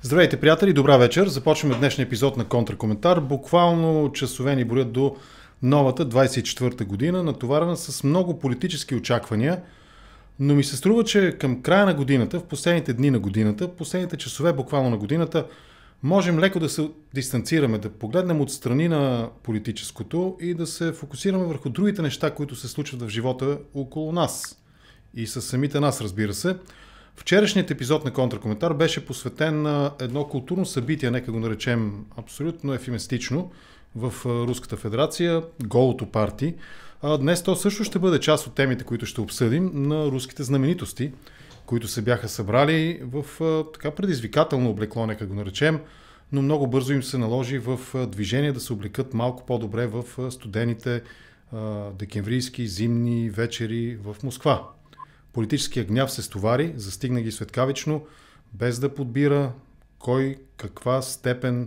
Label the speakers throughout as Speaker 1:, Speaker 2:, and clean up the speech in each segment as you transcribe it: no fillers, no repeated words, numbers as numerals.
Speaker 1: Здравейте, приятели, добра вечер. Започваме днешния епизод на Контракоментар. Буквално часове ни броят до новата 24-та година, натоварена с много политически очаквания, но ми се струва, че към края на годината, в последните дни на годината, последните часове буквално на годината, можем леко да се дистанцираме, да погледнем отстрани на политическото и да се фокусираме върху другите неща, които се случват в живота около нас. И със самите нас, разбира се. Вчерашният епизод на Контракоментар беше посветен на едно културно събитие, нека го наречем абсолютно ефемистично, в Руската федерация, голото парти. Днес то също ще бъде част от темите, които ще обсъдим, на руските знаменитости, които се бяха събрали в така предизвикателно облекло, нека го наречем, но много бързо им се наложи в движение да се облекат малко по-добре в студените декемврийски зимни вечери в Москва. Политическият гняв се стовари, застигна ги светкавично, без да подбира кой каква степен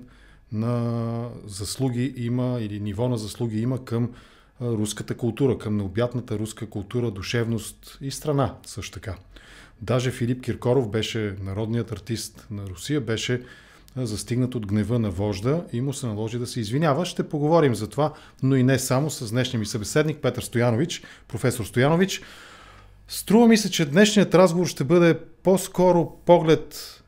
Speaker 1: на заслуги има или ниво на заслуги има към руската култура, към необятната руска култура, душевност и страна също така. Даже Филип Киркоров беше народният артист на Русия, беше застигнат от гнева на вожда и му се наложи да се извинява. Ще поговорим за това, но и не само с днешния ми събеседник Петър Стоянович, професор Стоянович. Струва ми се, че днешният разговор ще бъде по-скоро поглед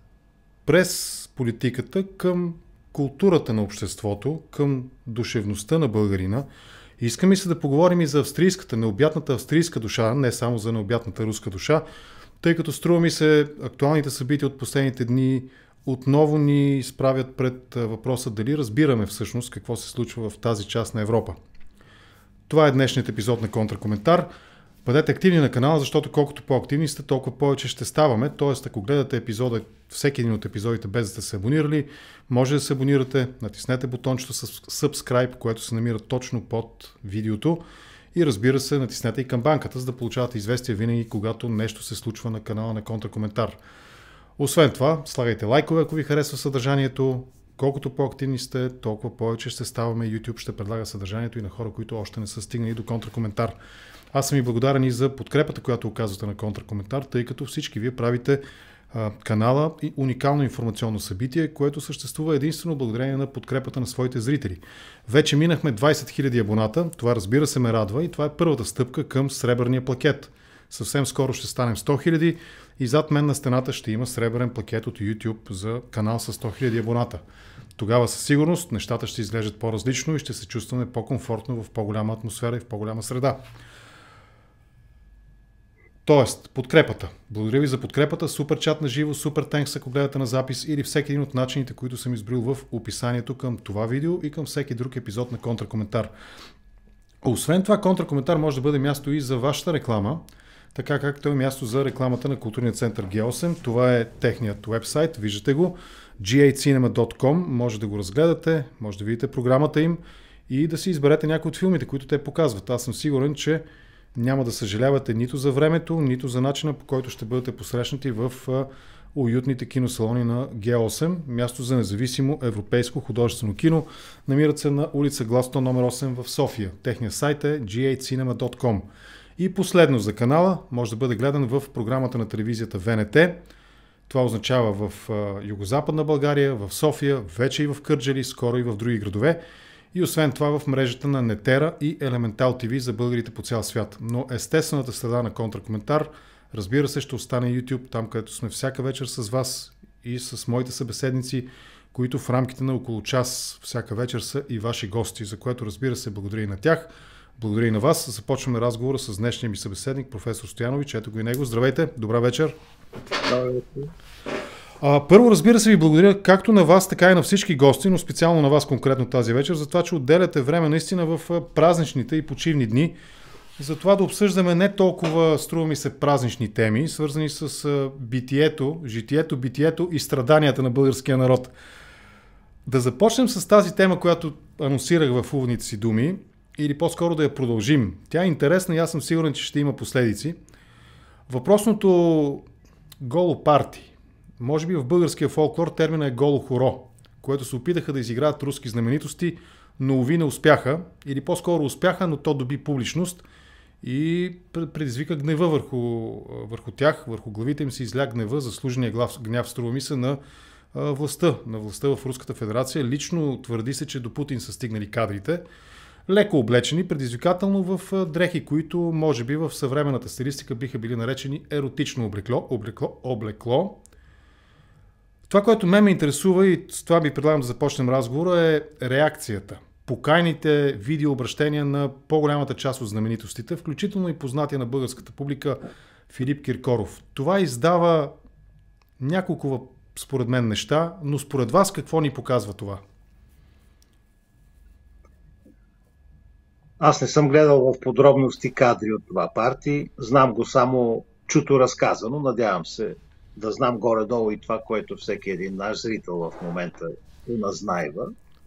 Speaker 1: през политиката към културата на обществото, към душевността на българина. Иска ми се да поговорим и за австрийската, необятната австрийска душа, не само за необятната руска душа, тъй като струва ми се актуалните събития от последните дни отново ни изправят пред въпроса дали разбираме всъщност какво се случва в тази част на Европа. Това е днешният епизод на Контракоментар. Бъдете активни на канала, защото колкото по-активни сте, толкова повече ще ставаме. Тоест, ако гледате епизода, всеки един от епизодите без да сте се абонирали, може да се абонирате, натиснете бутончето с subscribe, което се намира точно под видеото и разбира се, натиснете и камбанката, за да получавате известия винаги, когато нещо се случва на канала на Контракоментар. Освен това, слагайте лайкове, ако ви харесва съдържанието. Колкото по-активни сте, толкова повече ще ставаме. YouTube ще предлага съдържанието и на хора, които още не са стигнали до Контракоментар. Аз съм и благодарен и за подкрепата, която оказвате на Контракоментар, тъй като всички вие правите канала и уникално информационно събитие, което съществува единствено благодарение на подкрепата на своите зрители. Вече минахме 20 000 абоната, това разбира се ме радва и това е първата стъпка към сребърния плакет. Съвсем скоро ще станем 100 000 и зад мен на стената ще има сребърен плакет от YouTube за канал с 100 000 абоната. Тогава със сигурност нещата ще изглеждат по-различно и ще се чувстваме по-комфортно в по-голяма атмосфера и в по-голяма среда. Тоест, подкрепата. Благодаря ви за подкрепата. Супер чат на живо, супер тенкс, ако гледате на запис или всеки един от начините, които съм избрил в описанието към това видео и към всеки друг епизод на Контракоментар. Освен това, Контракоментар може да бъде място и за вашата реклама, така както е място за рекламата на културния център G8. Това е техният уебсайт, виждате го, g8cinema.com, може да го разгледате, може да видите програмата им и да си изберете някои от филмите, които те показват. Аз съм сигурен, че няма да съжалявате нито за времето, нито за начина, по който ще бъдете посрещнати в уютните киносалони на G8, място за независимо европейско художествено кино. Намират се на улица Гласно номер 8 в София. Техният сайт е g8cinema.com. И последно за канала може да бъде гледан в програмата на телевизията ВНТ. Това означава в Югозападна България, в София, вече и в Кърджали, скоро и в други градове. И освен това в мрежата на Нетера и Елементал ТВ за българите по цял свят. Но естествената среда на Контракоментар, разбира се, ще остане YouTube, там където сме всяка вечер с вас и с моите събеседници, които в рамките на около час всяка вечер са и ваши гости, за което разбира се благодаря и на тях. Благодаря и на вас. Започваме разговора с днешния ми събеседник, професор Стоянович. Ето го и него. Здравейте, добра вечер. Първо, разбира се, ви благодаря както на вас, така и на всички гости, но специално на вас конкретно тази вечер, за това, че отделяте време наистина в празничните и почивни дни, за това да обсъждаме не толкова, струва ми се, празнични теми, свързани с битието, житието, битието и страданията на българския народ. Да започнем с тази тема, която анонсирах в уводните си думи, или по-скоро да я продължим. Тя е интересна и аз съм сигурен, че ще има последици. Въпросното голо парти. Може би в българския фолклор термина е голо хоро, което се опитаха да изиграят руски знаменитости, но уви не успяха, или по-скоро успяха, но то доби публичност и предизвика гнева върху тях, върху главите им се изля гнева, заслужения гняв, струва ми се, на на властта в Руската федерация. Лично твърди се, че до Путин са стигнали кадрите, леко облечени, предизвикателно в дрехи, които може би в съвременната стилистика биха били наречени еротично облекло. Това, което ме интересува и с това би предлагам да започнем разговора, е реакцията. Покайните видеообращения на по-голямата част от знаменитостите, включително и познатия на българската публика Филип Киркоров. Това издава няколко, според мен, неща, но според вас какво ни показва това?
Speaker 2: Аз не съм гледал в подробности кадри от това парти, знам го само чуто разказано, надявам се да знам горе-долу и това, което всеки един наш зрител в момента назнайва.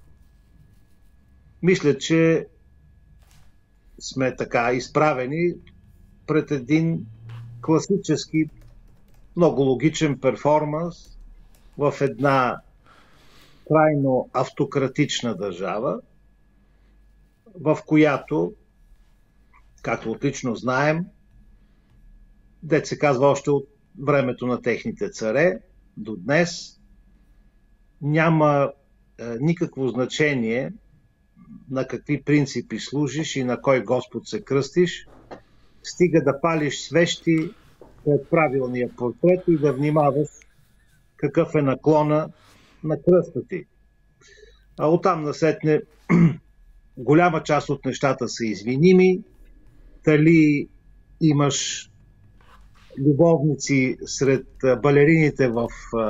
Speaker 2: Мисля, че сме така изправени пред един класически, много логичен перформанс в една крайно автократична държава, в която, както отлично знаем, дето се казва още от времето на техните царе до днес, няма никакво значение на какви принципи служиш и на кой Господ се кръстиш, стига да палиш свещи пред правилния портрет и да внимаваш какъв е наклона на кръста ти. А оттам насетне голяма част от нещата са извиними. Дали имаш любовници сред балерините в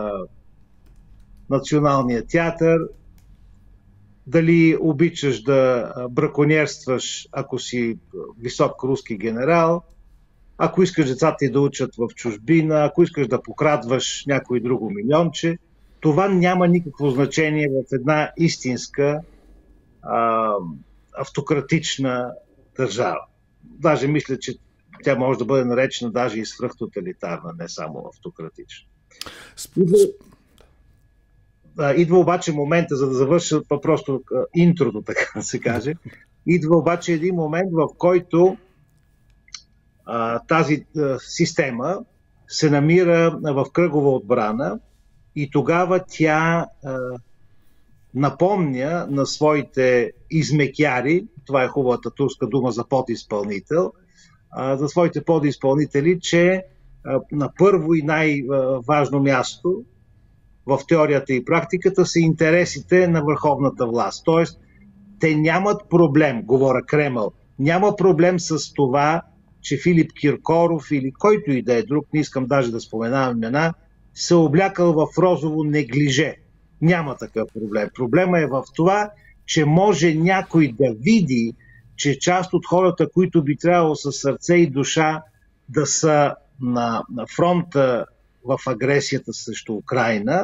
Speaker 2: Националния театър, дали обичаш да браконьерстваш, ако си висок руски генерал, ако искаш децата ти да учат в чужбина, ако искаш да покрадваш някой друго милионче, това няма никакво значение в една истинска автократична държава. Даже мисля, че тя може да бъде наречена даже и свръхтоталитарна, не само автократична. Идва обаче момента, за да завърша просто интрото, така да се каже, идва обаче един момент, в който тази система се намира в кръгова отбрана и тогава тя напомня на своите измекяри, това е хубавата турска дума за подизпълнител, за своите подизпълнители, че на първо и най-важно място в теорията и практиката са интересите на върховната власт. Тоест, те нямат проблем, говоря Кремъл, няма проблем с това, че Филип Киркоров или който и да е друг, не искам даже да споменавам имена, се облякал в розово неглиже. Няма такъв проблем. Проблема е в това, че може някой да види, че част от хората, които би трябвало със сърце и душа да са на фронта в агресията срещу Украйна,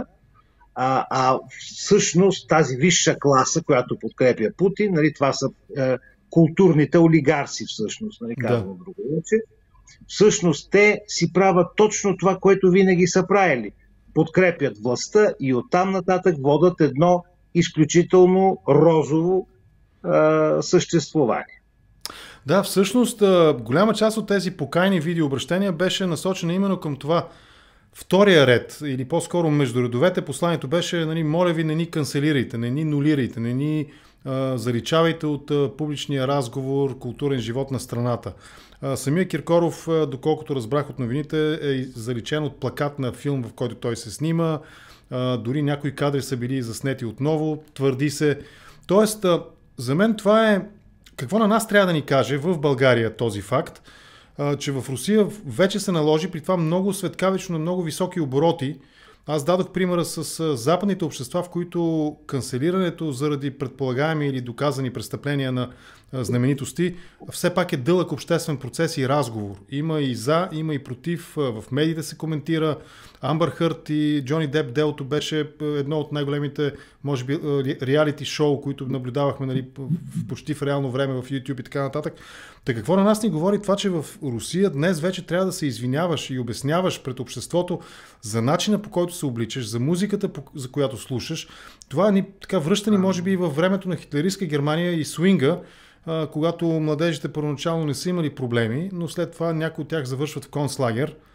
Speaker 2: всъщност тази висша класа, която подкрепя Путин, нали, това са културните олигарси всъщност, нали, казвам друго вече, всъщност те си правят точно това, което винаги са правили. Подкрепят властта и оттам нататък водят едно изключително розово съществуване.
Speaker 1: Да, всъщност голяма част от тези покайни видеообращения беше насочена именно към това. Втория ред, или по-скоро между редовете, посланието беше, нали, моля ви, не ни канцелирайте, не ни нулирайте, не ни заличавайте от публичния разговор, културен живот на страната. Самия Киркоров, доколкото разбрах от новините, е заличен от плакат на филм, в който той се снима. Дори някои кадри са били заснети отново, твърди се. Тоест, за мен това е какво на нас трябва да ни каже в България този факт, че в Русия вече се наложи при това много светкавично на много високи обороти. Аз дадох примера с западните общества, в които канцелирането заради предполагаеми или доказани престъпления на знаменитости все пак е дълъг обществен процес и разговор. Има и за, има и против. В медиите се коментира. Амбър Хърт и Джони Деп делото беше едно от най-големите, може би, реалити шоу, които наблюдавахме, нали, почти в реално време в YouTube и така нататък. Та какво на нас ни говори това, че в Русия днес вече трябва да се извиняваш и обясняваш пред обществото за начина, по който се обличаш, за музиката, за която слушаш. Това ни така връща ни, може би, и във времето на хитлеристка Германия и свинга, когато младежите първоначално не са имали проблеми, но след това някои от тях завършват в концлагер.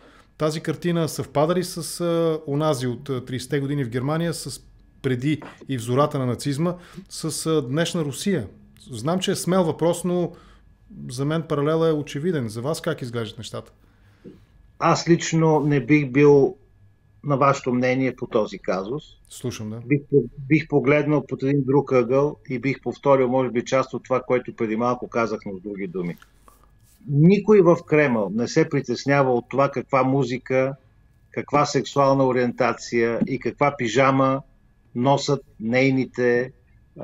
Speaker 1: Тази картина съвпада ли с онази от 30-те години в Германия, с преди и в зората на нацизма, с днешна Русия? Знам, че е смел въпрос, но за мен паралелът е очевиден. За вас как изглеждат нещата?
Speaker 2: Аз лично не бих бил на вашето мнение по този казус.
Speaker 1: Слушам, да.
Speaker 2: Бих погледнал под един друг ъгъл и бих повторил, може би, част от това, което преди малко казах, но с други думи. Никой в Кремъл не се притеснява от това каква музика, каква сексуална ориентация и каква пижама носят нейните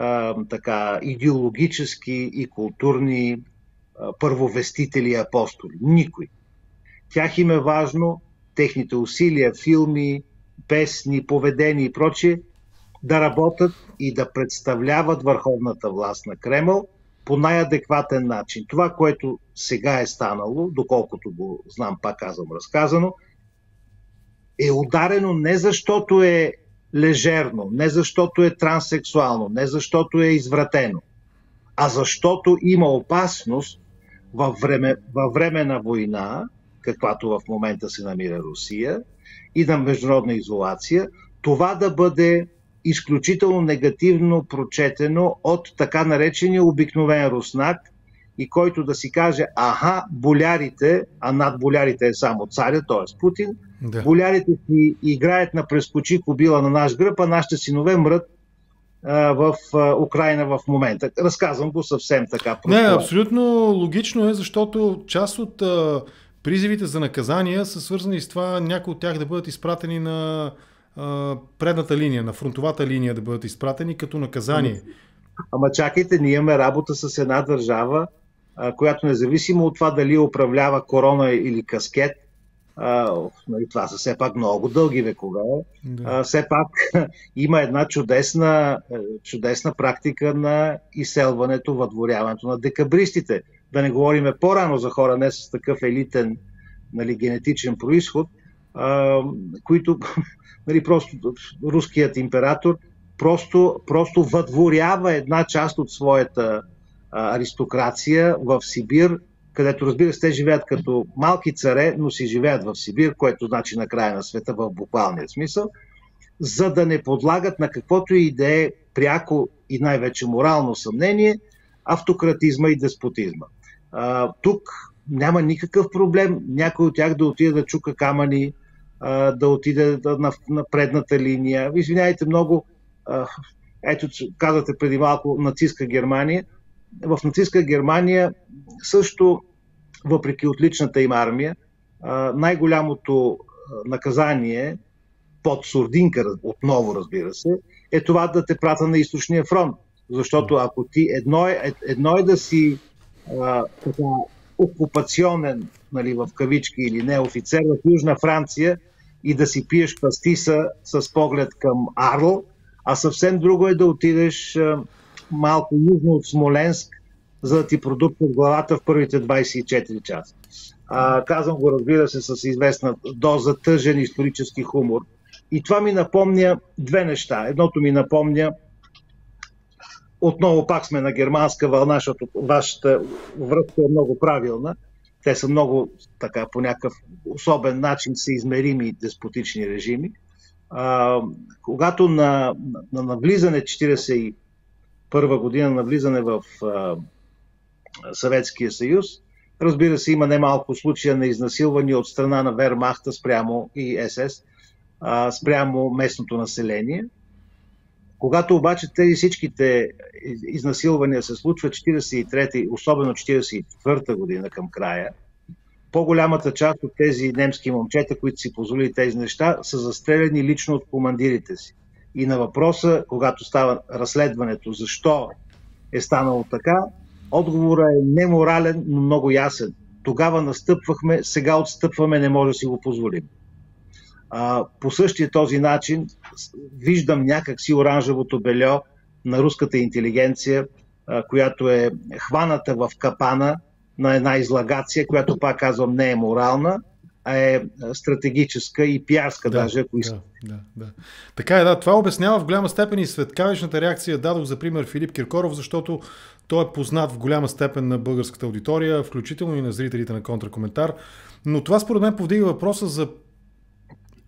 Speaker 2: идеологически и културни първовестители и апостоли. Никой. Тях им е важно техните усилия, филми, песни, поведение и прочие да работят и да представляват върховната власт на Кремъл по най-адекватен начин. Това, което сега е станало, доколкото го знам, пак казвам разказано, е ударено не защото е лежерно, не защото е транссексуално, не защото е извратено, а защото има опасност във време на война, каквато в момента се намира Русия, и на международна изолация, това да бъде изключително негативно прочетено от така наречения обикновен руснак, и който да си каже, болярите, а над болярите е само царя, т.е. Путин, да. Болярите си играят на прескочи кобила на наш гръб, а нашите синове мрат в Украйна в момента. Разказвам го съвсем така.
Speaker 1: Не, абсолютно логично е, защото част от призивите за наказания са свързани с това някои от тях да бъдат изпратени на предната линия, на фронтовата линия да бъдат изпратени като наказание.
Speaker 2: Ама чакайте, ние имаме работа с една държава, която независимо от това дали управлява корона или каскет, това са все пак много дълги векове, все пак има една чудесна практика на изселването, въдворяването на декабристите. Да не говорим по-рано за хора не с такъв елитен генетичен произход, които просто руският император просто въдворява една част от своята аристокрация в Сибир, където, разбира се, те живеят като малки царе, но си живеят в Сибир, което значи на края на света в буквалния смисъл, за да не подлагат на каквото и да е пряко и най-вече морално съмнение автократизма и деспотизма. Тук няма никакъв проблем някой от тях да отиде да чука камъни, да отиде на предната линия. Извинявайте много, ето казвате преди малко нацистска Германия. В нацистска Германия също, въпреки отличната им армия, най-голямото наказание под сурдинка, отново разбира се, е това да те прата на източния фронт. Защото ако ти едно е да си окупационен, в кавички или не, офицер в Южна Франция и да си пиеш пастиса с поглед към Арл, а съвсем друго е да отидеш малко южно от Смоленск, за да ти продуктят главата в първите 24 часа. Казвам го, разбира се, с известна доза тъжен исторически хумор. И това ми напомня две неща. Едното ми напомня, отново пак сме на германска вълна, защото вашата връзка е много правилна. Те са много така по някакъв особен начин съизмерими деспотични режими. Когато на навлизане 41 година, навлизане в Съветския съюз, разбира се, има немалко случая на изнасилвания от страна на Вермахта спрямо и СС, спрямо местното население. Когато обаче тези всичките изнасилвания се случват 43-та, особено 44-та година към края, по-голямата част от тези немски момчета, които си позволили тези неща, са застреляни лично от командирите си. И на въпроса, когато става разследването, защо е станало така, отговорът е неморален, но много ясен. Тогава настъпвахме, сега отстъпваме, не може да си го позволим. По същия този начин виждам някакси оранжевото бельо на руската интелигенция, която е хваната в капана на една излагация, която, пак казвам, не е морална, а е стратегическа и пиарска даже, ако искам.
Speaker 1: Да. Така е, да. Това обяснява в голяма степен и светкавичната реакция. Дадох за пример Филип Киркоров, защото той е познат в голяма степен на българската аудитория, включително и на зрителите на Контракоментар. Но това според мен повдига въпроса за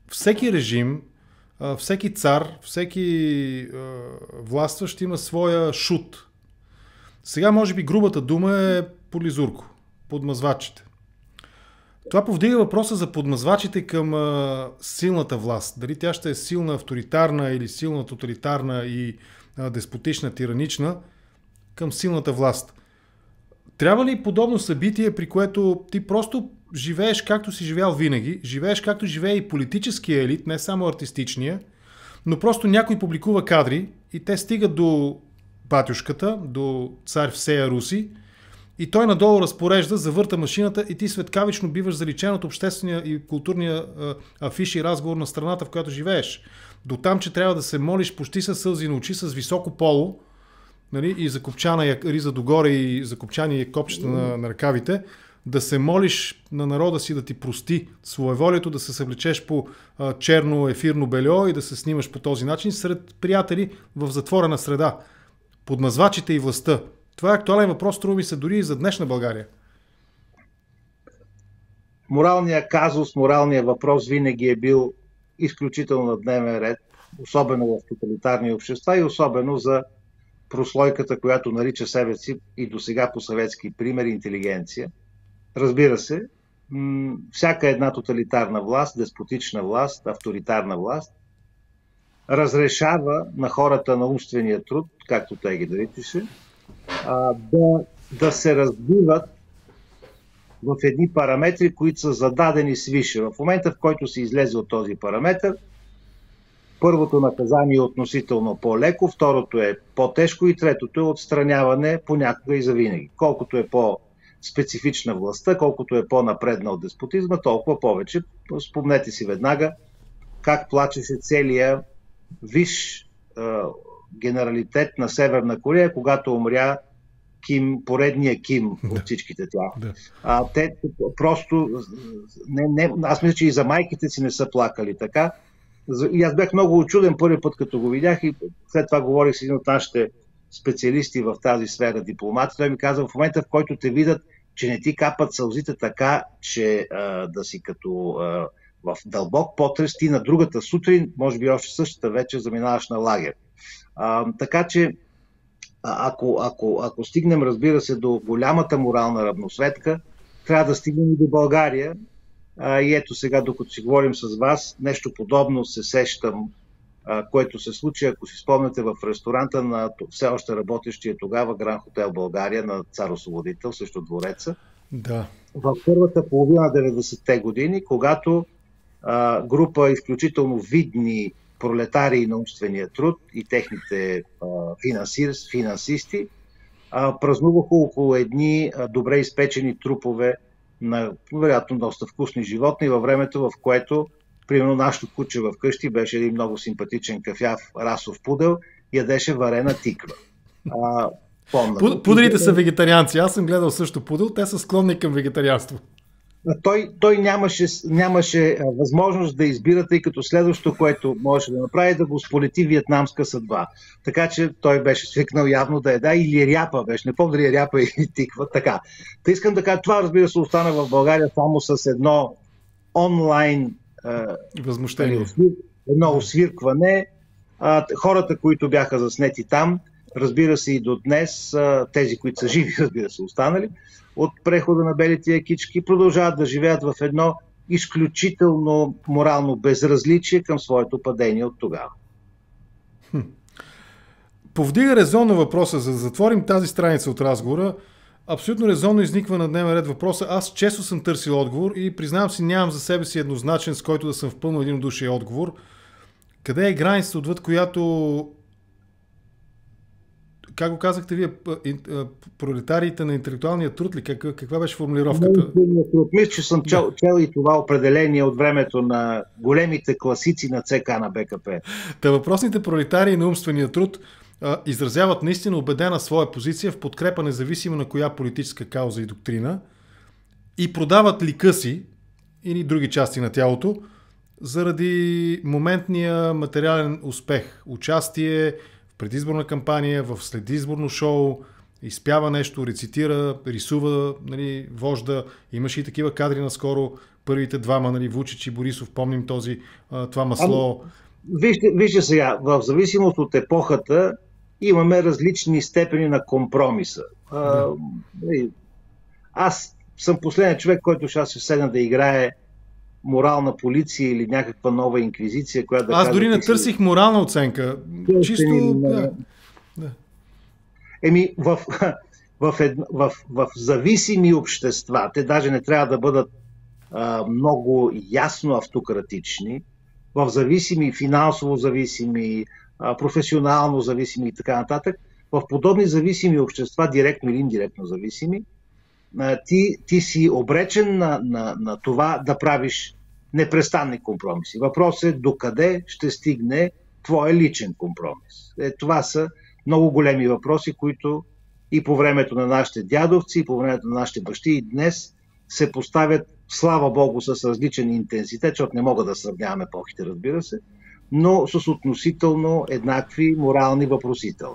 Speaker 1: всеки режим, всеки цар, всеки властващ има своя шут. Сега може би грубата дума е полизурко, подмазвачите. Това повдига въпроса за подмазвачите към силната власт. Дали тя ще е силна авторитарна или силна тоталитарна и деспотична, тиранична към силната власт. Трябва ли подобно събитие, при което ти просто живееш както си живял винаги, живееш както живее и политическия елит, не само артистичния, но просто някой публикува кадри и те стигат до батюшката, до цар Всея Руси и той надолу разпорежда, завърта машината и ти светкавично биваш заличен от обществения и културния афиш и разговор на страната, в която живееш. До там, че трябва да се молиш почти със сълзи на очи, с високо поло, нали, и закопчана риза догоре и закопчани копчета на ръкавите, да се молиш на народа си да ти прости своеволието, да се съвлечеш по черно ефирно бельо и да се снимаш по този начин сред приятели в затворена среда. Подмазвачите и властта. Това е актуален въпрос, струва ми се дори и за днешна България.
Speaker 2: Моралният казус, моралният въпрос винаги е бил изключително на дневен ред, особено в тоталитарни общества и особено за прослойката, която нарича себе си и до сега по съветски пример интелигенция. Разбира се, всяка една тоталитарна власт, деспотична власт, авторитарна власт разрешава на хората на умствения труд, както той ги наричаше, да се разбиват в едни параметри, които са зададени свише. В момента, в който се излезе от този параметр, първото наказание е относително по-леко, второто е по-тежко и третото е отстраняване понякога и завинаги. Колкото е по-специфична властта, колкото е по-напредна от деспотизма, толкова повече. Спомнете си веднага как плачеше целия висш генералитет на Северна Корея, когато умря поредния Ким от всичките тях. Те просто... аз мисля, че и за майките си не са плакали така. И аз бях много учуден първи път, като го видях и след това говорих с един от нашите специалисти в тази сфера дипломати. Той ми каза, в момента, в който те видят, че не ти капат сълзите така, че да си като в дълбок потрес, ти на другата сутрин, може би още същата вечер, заминаваш на лагер. Така че, ако стигнем, разбира се, до голямата морална равносветка, трябва да стигнем и до България. И ето сега, докато си говорим с вас, нещо подобно се сещам, което се случи, ако си спомняте, в ресторанта на все още работещия тогава Гран Хотел България на Цар Освободител, също двореца.
Speaker 1: Да.
Speaker 2: В първата половина 90-те години, когато група изключително видни пролетари на умствения труд и техните финансисти празнуваха около едни добре изпечени трупове на, вероятно, доста вкусни животни във времето, в което, примерно, нашото куче вкъщи беше един много симпатичен кафяв расов пудел и ядеше варена тиква.
Speaker 1: Пуделите са вегетарианци. Аз съм гледал също пудел. Те са склонни към вегетарианство.
Speaker 2: Той нямаше възможност да избира, тъй като следващото, което можеше да направи, да го сполети виетнамска съдба. Така че той беше свикнал явно да еда или ряпа беше. Не помня дали ряпа или тиква. Така. Та искам да кажа, това, разбира се, остана в България само с едно онлайн
Speaker 1: възмущение.
Speaker 2: Едно освиркване. Хората, които бяха заснети там, разбира се и до днес, тези, които са живи, разбира се, останали, от прехода на белите якички, продължават да живеят в едно изключително морално безразличие към своето падение от тогава.
Speaker 1: Повдига резонно въпроса, за да затворим тази страница от разговора. Абсолютно резонно изниква на дневен ред въпроса. Аз често съм търсил отговор и признавам си, нямам за себе си еднозначен, с който да съм в пълно единодушие отговор. Къде е границата, отвъд която, как го казахте вие, пролетариите на интелектуалния труд ли? Каква беше формулировката?
Speaker 2: Мисля, че съм чел и това определение от времето на големите класици на ЦК на БКП.
Speaker 1: Та въпросните пролетарии на умствения труд изразяват наистина убедена своя позиция в подкрепа независимо на коя политическа кауза и доктрина и продават лика си или други части на тялото заради моментния материален успех, участие в предизборна кампания, в следизборно шоу изпява нещо, рецитира, рисува, нали, вожда. Имаше и такива кадри наскоро, първите двама, нали, Вучич и Борисов, помним това масло.
Speaker 2: Вижте сега, в зависимост от епохата имаме различни степени на компромиса. Аз съм последният човек, който ще се седна да играе морална полиция или някаква нова инквизиция, която да
Speaker 1: Аз дори не търсих морална оценка. Чисто...
Speaker 2: Да. В зависими общества, те даже не трябва да бъдат много ясно автократични, в зависими, финансово зависими, професионално зависими и така нататък, в подобни зависими общества, директно или индиректно зависими, ти си обречен на това да правиш непрестанни компромиси. Въпросът е докъде ще стигне твоя личен компромис. Това са много големи въпроси, които и по времето на нашите дядовци, и по времето на нашите бащи и днес се поставят, слава Богу, с различен интензитет, защото не мога да сравняваме епохите, разбира се, но с относително еднакви морални въпросителни.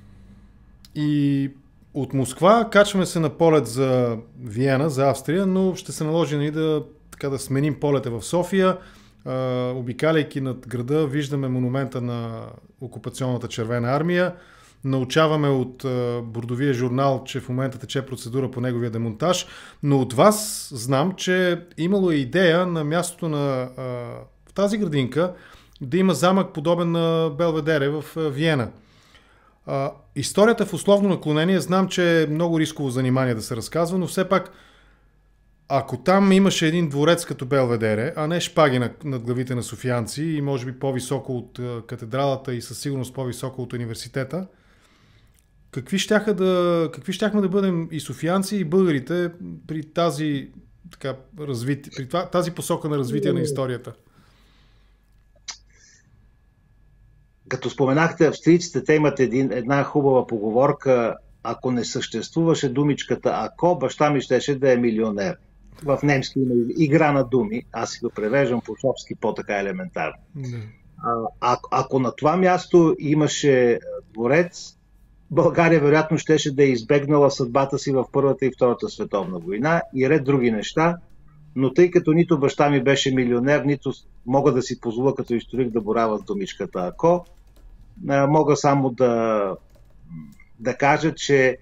Speaker 1: И от Москва качваме се на полет за Виена, за Австрия, но ще се наложи да сменим полета в София. Обикаляйки над града, виждаме монумента на окупационната червена армия. Научаваме от бордовия журнал, че в момента тече процедура по неговия демонтаж, но от вас знам, че имало идея на мястото в тази градинка да има замък подобен на Белведере в Виена. Историята в условно наклонение знам, че е много рисково занимание да се разказва, но все пак ако там имаше един дворец като Белведере, а не шпаги над главите на софиянци и може би по-високо от катедралата и със сигурност по-високо от университета, какви щяхме да бъдем и софиянци, и българите при тази тази посока на развитие на историята?
Speaker 2: Като споменахте австрийците, те имат една хубава поговорка: ако не съществуваше думичката «ако», баща ми щеше да е милионер. В немски има игра на думи, аз си го превеждам по шопски по-така елементарно. Ако на това място имаше дворец, България вероятно щеше да е избегнала съдбата си в Първата и Втората световна война и ред други неща, но тъй като нито баща ми беше милионер, нито мога да си позволя като историк да боравя с думичката «ако», мога само да кажа, че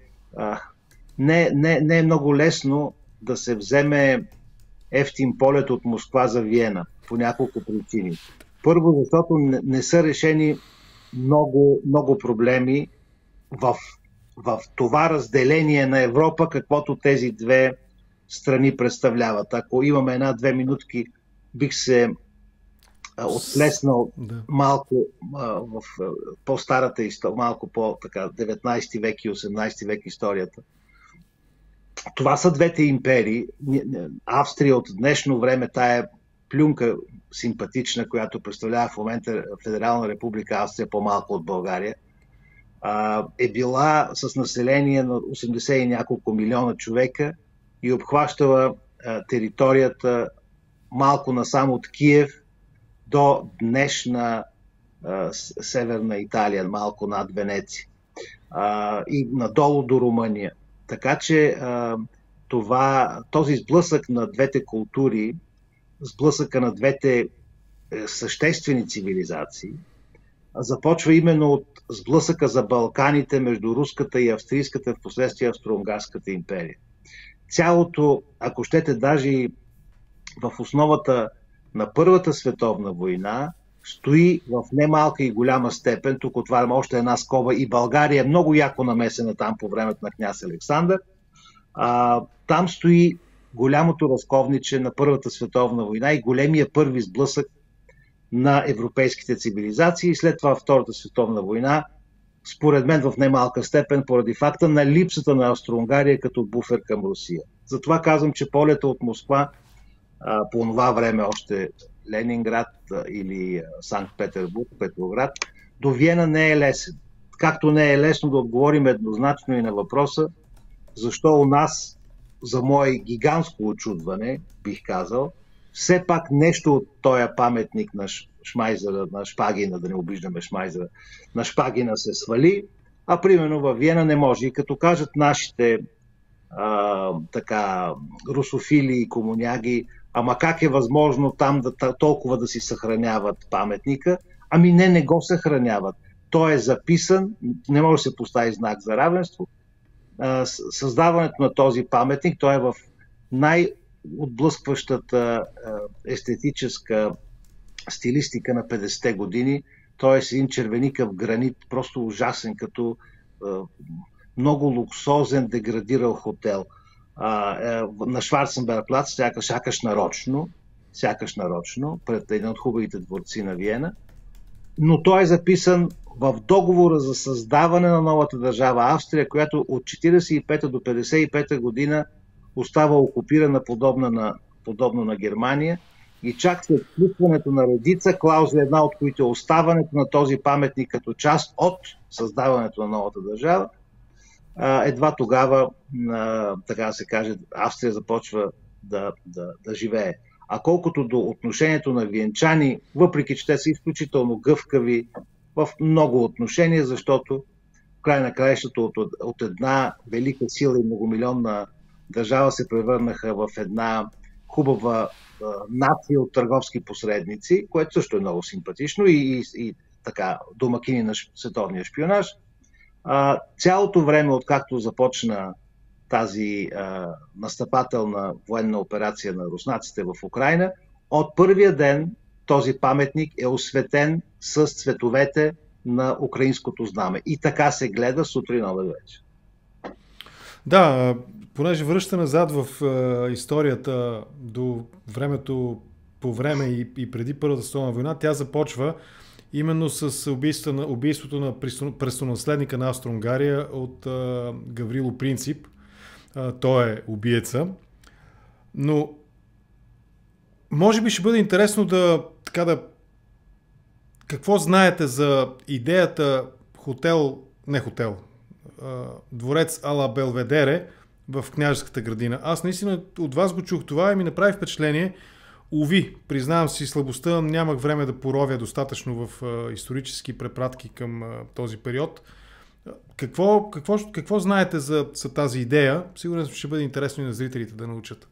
Speaker 2: не е много лесно да се вземе евтин полет от Москва за Виена по няколко причини. Първо, защото не са решени много проблеми в това разделение на Европа, каквото тези две страни представляват. Ако имаме 1-2 минутки, бих се отплеснал малко в по-старата история, малко по-така 19 век и 18 век историята. Това са двете империи. Австрия от днешно време, тая плюнка симпатична, която представлява в момента Федерална република Австрия, по-малко от България, е била с население на 80 и няколко милиона човека и обхващала територията малко насам от Киев до днешна северна Италия, малко над Венеция, и надолу до Румъния. Така че този сблъсък на двете култури, сблъсъка на двете съществени цивилизации, започва именно от сблъсъка за Балканите между руската и австрийската, в последствие Австро-Унгарската империя. Цялото, ако щете, даже в основата на Първата световна война, стои в немалка и голяма степен, тук отварям още една скоба, и България е много яко намесена там по времето на княз Александър. Там стои голямото разковниче на Първата световна война и големия първи сблъсък на европейските цивилизации, и след това Втората световна война, според мен в немалка степен поради факта на липсата на Австро-Унгария като буфер към Русия. Затова казвам, че полета от Москва по това време още Ленинград или Санкт-Петербург, Петроград, до Виена не е лесен. Както не е лесно да отговорим еднозначно и на въпроса защо у нас, за мое гигантско очудване, бих казал, все пак нещо от този паметник на Шмайзера, на Шпагина, да не обиждаме Шмайзера, на Шпагина се свали, а примерно в Виена не може. И като кажат нашите русофили и комуняги, ама как е възможно там толкова да си съхраняват паметника? Ами не го съхраняват. Той е записан, не може да се постави знак за равенство. Създаването на този паметник, той е в най-отблъскващата естетическа стилистика на 50-те години. Той е един червеникъв гранит, просто ужасен, като много луксозен, деградирал хотел. На Шварценберг плац, сякаш нарочно, пред един от хубавите дворци на Виена. Но той е записан в договора за създаване на новата държава Австрия, която от 1945 до 1955 година остава окупирана подобно на Германия. И чак след включването на редица клаузи, една от които е оставането на този паметник като част от създаването на новата държава, едва тогава, така да се каже, Австрия започва да живее. А колкото до отношението на виенчани, въпреки че те са изключително гъвкави в много отношения, защото в край на краищата от една велика сила и многомилионна държава се превърнаха в една хубава нация от търговски посредници, което също е много симпатично и така домакини на световния шпионаж. Цялото време, откакто започна тази настъпателна военна операция на руснаците в Украйна, от първия ден този паметник е осветен с цветовете на украинското знаме. И така се гледа сутрин обед вечер.
Speaker 1: Да, понеже връща назад в историята до времето, по време и преди Първата световна война, тя започва именно с убийството на престолонаследника на Австро-Унгария от Гаврило Принцип. Той е убиеца. Но може би ще бъде интересно какво знаете за идеята дворец ала Белведере в Княжеската градина. Аз наистина от вас го чух това и ми направи впечатление. Уви, признавам си слабостта, нямах време да поровя достатъчно в исторически препратки към този период. Какво знаете за тази идея? Сигурно ще бъде интересно и на зрителите да научат.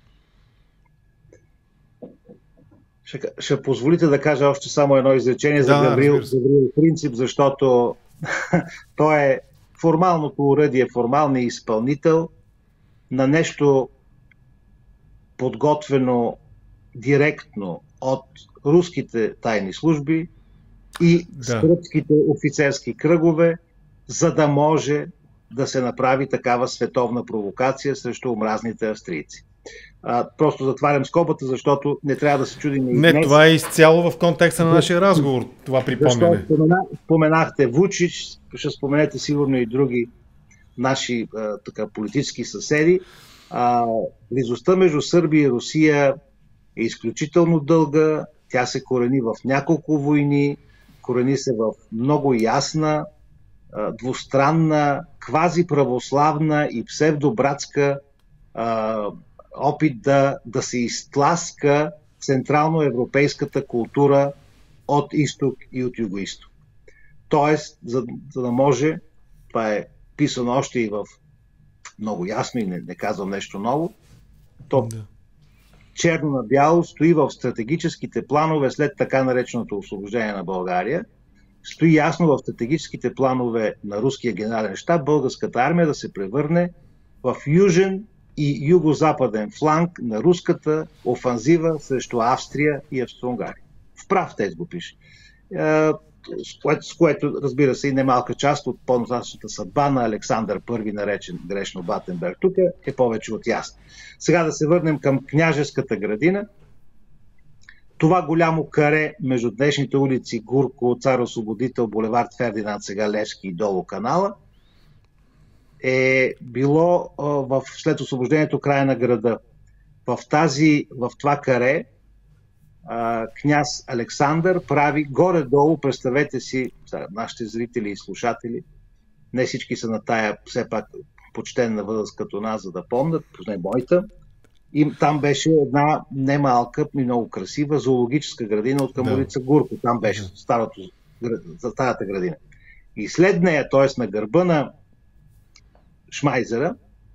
Speaker 2: Ще позволите да кажа още само едно изречение за Гаврил Принцип, защото той е формалното уръдие, формалният изпълнител на нещо подготвено директно от руските тайни служби и сръбските офицерски кръгове, за да може да се направи такава световна провокация срещу омразните австрийци. Просто затварям скобата, защото не трябва да се чудим и
Speaker 1: днес. Не, това е изцяло в контекста на нашия разговор, това припомняне.
Speaker 2: Споменахте Вучич, ще споменете сигурно и други наши политически съседи. Близостта между Сърбия и Русия е изключително дълга, тя се корени в няколко войни, корени се в много ясна, двустранна, квазиправославна и псевдобратска опит да се изтласка централноевропейската култура от изток и от югоизток. Тоест, за да може, това е писано още и в много ясно и не казвам нещо ново, то черно на бяло стои в стратегическите планове след така нареченото освобождение на България, стои ясно в стратегическите планове на руския генерален щаб българската армия да се превърне в южен и югозападен фланг на руската офанзива срещу Австрия и Австро-Унгария. В прав текст го пише. С което, разбира се, и немалка част от по-нататъчната съдба на Александър I, наречен грешно Батенберг, тук е повече от ясно. Сега да се върнем към Княжеската градина. Това голямо каре между днешните улици Гурко, Цар Освободител, булевард Фердинанд, сега Левски и долу канала, е било след освобождението края на града. В това каре княз Александър прави горе-долу, представете си, нашите зрители и слушатели, не всички са на тая все пак почтенна възраст като нас, за да помнят, поне моята, и там беше една немалка и много красива зоологическа градина от към улица Гурко. Там беше старата градина. И след нея, т.е. на гърба на Шмайзера,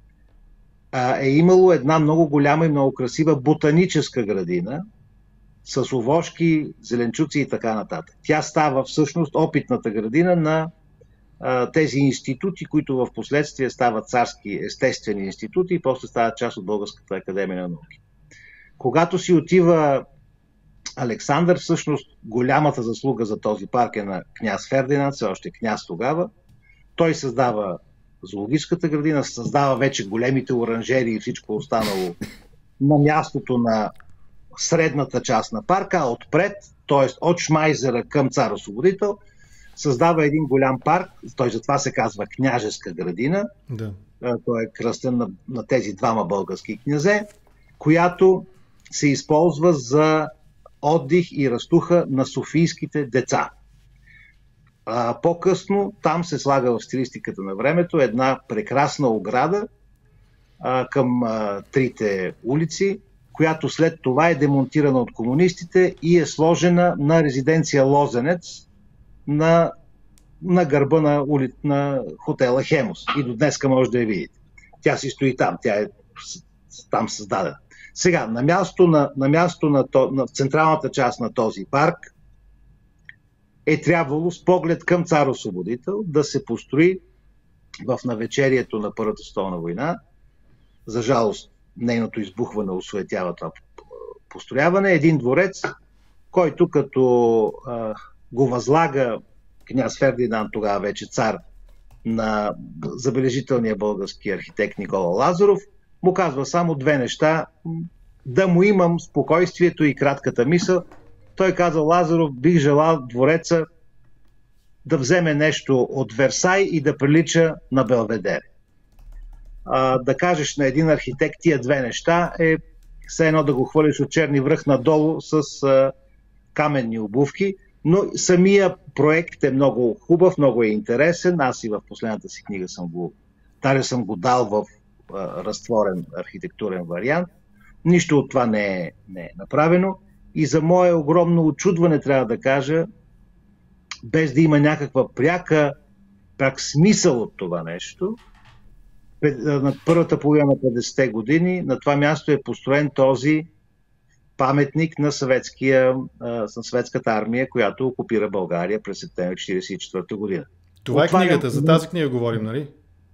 Speaker 2: е имало една много голяма и много красива ботаническа градина с овошки, зеленчуци и така нататък. Тя става всъщност опитната градина на тези институти, които в последствие стават царски естествени институти и после стават част от Българската академия на науки. Когато си отива Александър, всъщност голямата заслуга за този парк е на княз Фердинанд, все още княз тогава. Той създава зоологическата градина, създава вече големите оранжери и всичко останало на мястото на средната част на парка, а отпред, т.е. от Шмайзера към Цар Освободител, създава един голям парк, той затова се казва Княжеска градина,
Speaker 1: да.
Speaker 2: Той е кръстен на тези двама български князе, която се използва за отдих и разтуха на софийските деца. По-късно там се слага в стилистиката на времето една прекрасна ограда към трите улици, която след това е демонтирана от комунистите и е сложена на резиденция Лозенец на гърба на хотела Хемос. И до днеска може да я видите. Тя си стои там, тя е там създадена. Сега, на място на централната част на този парк е трябвало с поглед към Цар Освободител да се построи в навечерието на Първата световна война. За жалост, нейното избухване осуетява това построяване. Един дворец, който като го възлага княз Фердинанд, тогава вече цар, на забележителния български архитект Никола Лазаров, му казва само две неща: да му имам спокойствието и кратката мисъл. Той каза: Лазаров, бих желал двореца да вземе нещо от Версай и да прилича на Белведер. Да кажеш на един архитект тия две неща е все едно да го хвърлиш от Черни връх надолу с каменни обувки, но самия проект е много хубав, много е интересен. Аз и в последната си книга съм го дал в разтворен архитектурен вариант. Нищо от това не е направено и за мое огромно очудване трябва да кажа, без да има някаква пряк смисъл от това нещо, на първата половина на 50-те години на това място е построен този паметник на съветската армия, която окупира България през септември 1944 година.
Speaker 1: Това е книгата, за тази книга говорим, нали?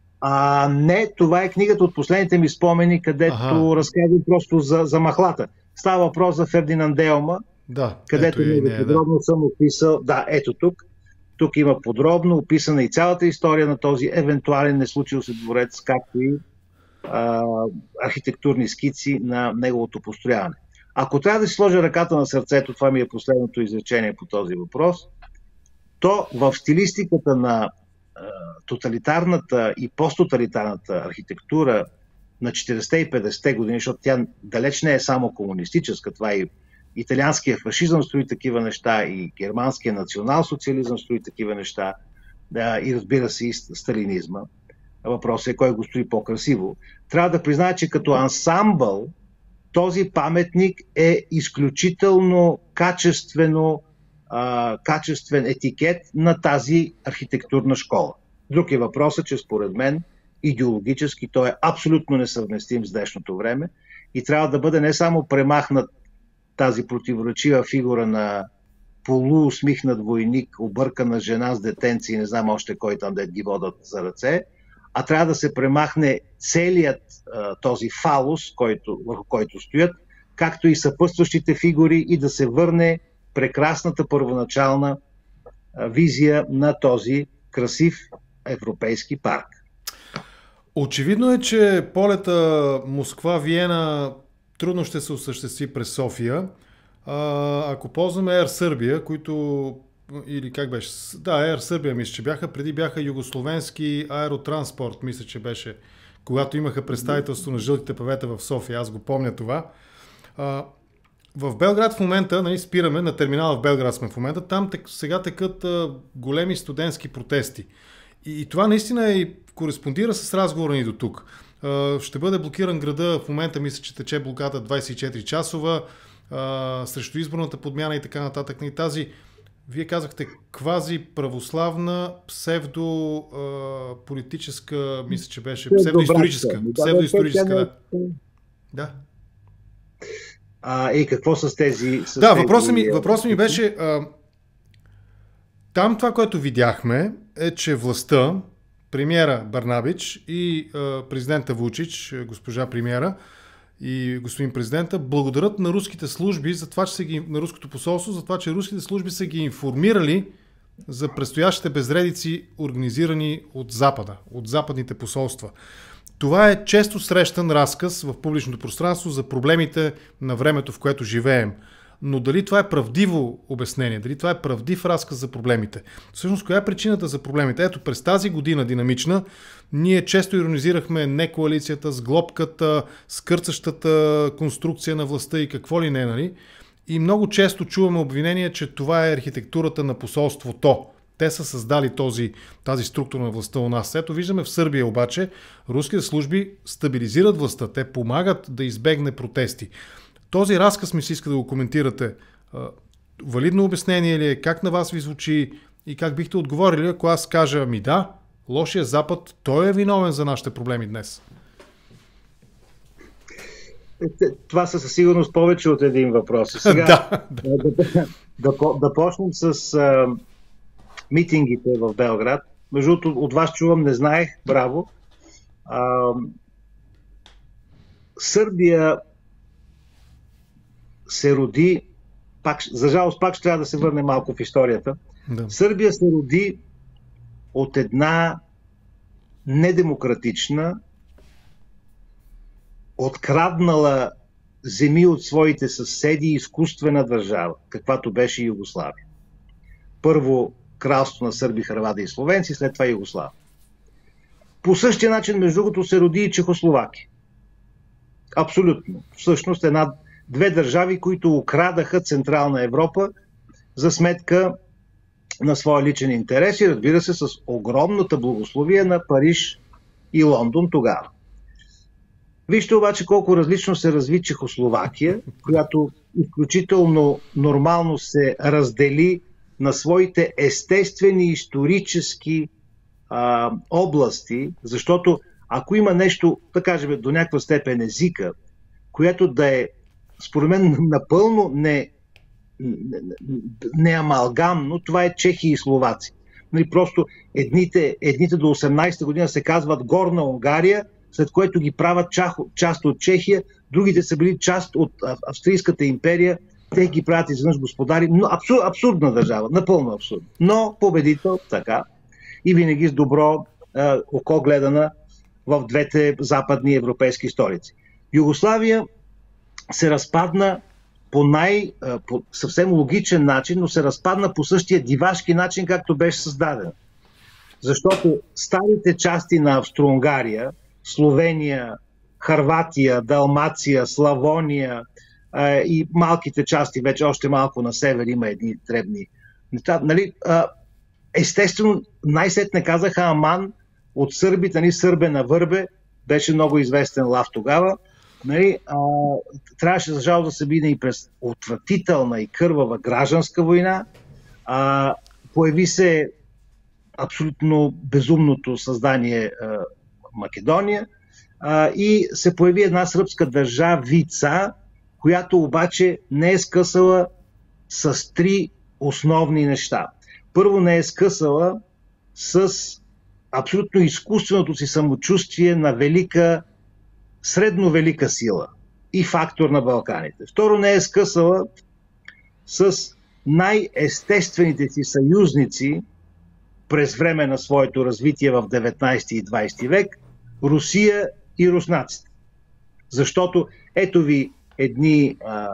Speaker 2: Не, това е книгата от последните ми спомени, където разказвам просто за махлата. Става въпрос за Фердинанд Делма, където подробно съм описал. Да, ето тук. Тук има подробно описана и цялата история на този евентуален неслучил се дворец, както и архитектурни скици на неговото построяване. Ако трябва да си сложа ръката на сърцето, това ми е последното изречение по този въпрос, то в стилистиката на тоталитарната и посттоталитарната архитектура на 40-те и 50-те години, защото тя далеч не е само комунистическа, това и италианския фашизъм строи такива неща, и германския национал-социализъм строи такива неща, и разбира се и сталинизма. Въпросът е кой го строи по-красиво. Трябва да призная, че като ансамбъл този паметник е изключително качествен етикет на тази архитектурна школа. Друг е въпросът, че според мен идеологически той е абсолютно несъвместим с днешното време и трябва да бъде не само премахнат тази противоречива фигура на полуусмихнат войник, объркана жена с детенци и не знам още кой там да ги водят за ръце, а трябва да се премахне целият този фалус, върху който стоят, както и съпътстващите фигури, и да се върне прекрасната първоначална визия на този красив европейски парк.
Speaker 1: Очевидно е, че полета Москва-Виена трудно ще се осъществи през София. Ако ползваме Air Serbia, които, или как беше? Да, Air Serbia мисля, че преди бяха югословенски аеротранспорт, мисля, че беше, когато имаха представителство на жълтите павета в София, аз го помня това. В Белград в момента, спираме, на терминала в Белград сме в момента, там сега текат големи студентски протести. И това наистина кореспондира с разговора ни до тук. Ще бъде блокиран града, в момента мисля, че тече блокада 24 часова, срещу изборната подмяна и така нататък. И тази Вие казахте квази православна, псевдо-политическа, мисля, че беше псевдоисторическа. Псевдоисторическа, да.
Speaker 2: И какво с тези...
Speaker 1: Да, въпросът ми беше... Там това, което видяхме, е, че властта, премиера Барнабич и президента Вучич, госпожа премиера и господин президента, благодарят на руските служби за това, че на руското посолство, за това, че руските служби са ги информирали за предстоящите безредици, организирани от Запада, от западните посолства. Това е често срещан разказ в публичното пространство за проблемите на времето, в което живеем. Но дали това е правдиво обяснение, дали това е правдив разказ за проблемите? Всъщност, коя е причината за проблемите? Ето, през тази година динамична, ние често иронизирахме не коалицията, с глобката, с кърцащата конструкция на властта и какво ли не, нали? И много често чуваме обвинение, че това е архитектурата на посолството. Те са създали тази структура на властта у нас. Ето виждаме в Сърбия обаче, руските служби стабилизират властта. Те помагат да избегне протести. Този разказ ми се иска да го коментирате. Валидно обяснение ли е? Как на вас ви звучи? И как бихте отговорили, ако аз кажа ми да, лошия Запад, той е виновен за нашите проблеми днес?
Speaker 2: Това са със сигурност повече от един въпрос. Сега да почнем с митингите в Белград. Между другото, от вас чувам, не знаех, браво. Сърбия се роди, за жалост пак ще трябва да се върне малко в историята. Да. Сърбия се роди от една недемократична, откраднала земи от своите съседи изкуствена държава, каквато беше Югославия. Първо кралство на сърби, хървати и словенци, след това Югославия. По същия начин, между другото, се роди и Чехословакия. Абсолютно. Всъщност две държави, които украдаха Централна Европа за сметка на своя личен интерес и, разбира се, с огромната благословие на Париж и Лондон тогава. Вижте обаче колко различно се разви Чехословакия, която изключително нормално се раздели на своите естествени исторически области, защото ако има нещо, да кажем, до някаква степен езика, което да е според мен напълно не амалгамно, това е чехи и словаци. Просто едните до 18-та година се казват Горна Унгария, след което ги правят част от Чехия, другите са били част от Австрийската империя, те ги правят изведнъж господари. Но абсурдна държава, напълно абсурдна. Но победител, така, и винаги с добро око гледана в двете западни европейски столици. Югославия се разпадна по съвсем логичен начин, но се разпадна по същия дивашки начин, както беше създаден. Защото старите части на Австро-Унгария, Словения, Хърватия, Далмация, Славония и малките части, вече още малко на север има едни дребни. Нали, естествено, най-сетне казаха аман от сърбите, Сърбе на Върбе, беше много известен лав тогава. Нали, трябваше за жал да се биде и през отвратителна и кървава гражданска война. Появи се абсолютно безумното създание Македония и се появи една сръбска държавица, която обаче не е скъсала с три основни неща. Първо, не е скъсала с абсолютно изкуственото си самочувствие на средно велика сила и фактор на Балканите. Второ, не е скъсала с най-естествените си съюзници през време на своето развитие в 19 и 20 век, Русия и руснаците. Защото ето ви едни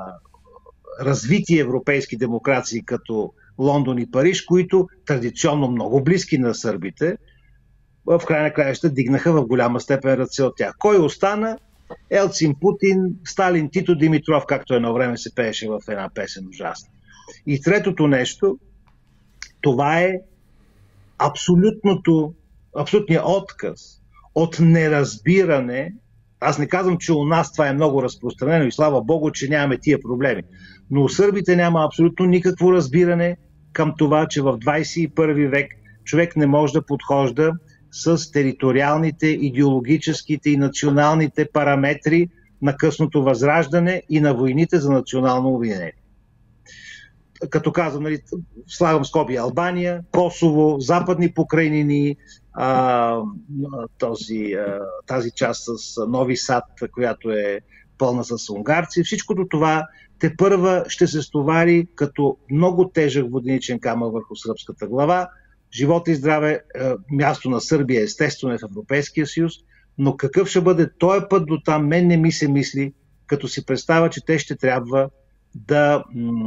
Speaker 2: развити европейски демокрации като Лондон и Париж, които традиционно много близки на сърбите, в край на краища дигнаха в голяма степен ръце от тях. Кой остана? Елцин, Путин, Сталин, Тито, Димитров, както едно време се пееше в една песен ужасна. И третото нещо, това е абсолютният отказ от неразбиране. Аз не казвам, че у нас това е много разпространено и слава Богу, че нямаме тия проблеми. Но у сърбите няма абсолютно никакво разбиране към това, че в 21 век човек не може да подхожда с териториалните, идеологическите и националните параметри на късното възраждане и на войните за национално обединение. Като казвам, нали, слагам скоби Албания, Косово, Западни покрайнини, тази част с Нови Сад, която е пълна с унгарци. Всичкото това тепърва ще се стовари като много тежък воденичен камък върху сръбската глава. Живот и здраве, място на Сърбия естествено е в Европейския съюз, но какъв ще бъде този път до там, мен не ми се мисли, като си представя, че те ще трябва да